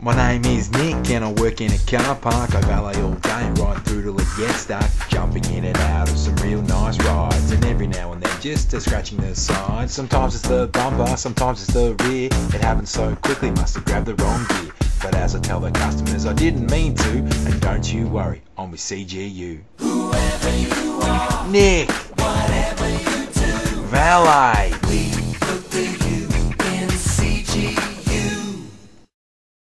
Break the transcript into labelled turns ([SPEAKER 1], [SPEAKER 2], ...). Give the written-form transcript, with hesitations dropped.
[SPEAKER 1] My name is Nick and I work in a car park. I valet all day right through till it gets dark, jumping in and out of some real nice rides, and every now and then just scratching the side. Sometimes it's the bumper, sometimes it's the rear. It happened so quickly, must have grabbed the wrong gear. But as I tell the customers, I didn't mean to, and don't you worry, I'm with CGU.
[SPEAKER 2] Whoever you are,
[SPEAKER 1] Nick,
[SPEAKER 2] whatever you do,
[SPEAKER 1] valet.